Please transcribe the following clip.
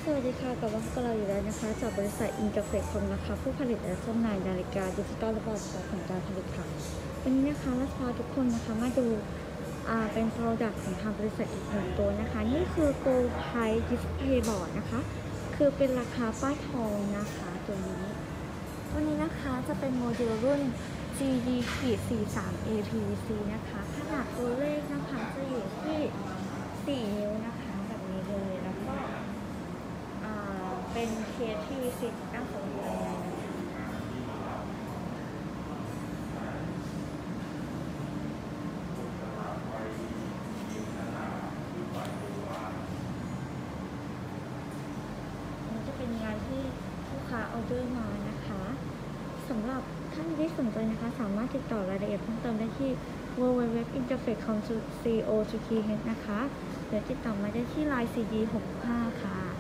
สวัสดีค่ะกับว่าพวกเราอยู่แล้วนะคะจากบริษัทอินเตอร์เฟคคอมนะคะผู้ผลิตและจำหน่ายนาฬิกาดิจิตอลและบอร์ดของการผลิตค่ะวันนี้นะคะเราจะพาทุกคนนะคะมาดูเป็น Product ของทางบริษัทอีกหนึ่งตัวนะคะนี่คือ Gold Price Display Board นะคะคือเป็นราคาป้ายทองนะคะตัวนี้วันนี้นะคะจะเป็นโมเดลรุ่น GD-43 APVC นะคะขนาดตัวเลขนะคะจะอยู่ที่4นิ้วนะคะแบบนี้เลยแล้วก็เป็นเคสที่วิตตั้งสมบูรณ์นี่จะเป็นงานที่ลูกค้าออเดอร์มานะคะสำหรับท่านที่สนใจนะคะสามารถติดต่อรายละเอียดเพิ่มเติมได้ที่ www.interface.com.co.th นะคะหรือติดต่อมาได้ที่ line CD65 ค่ะ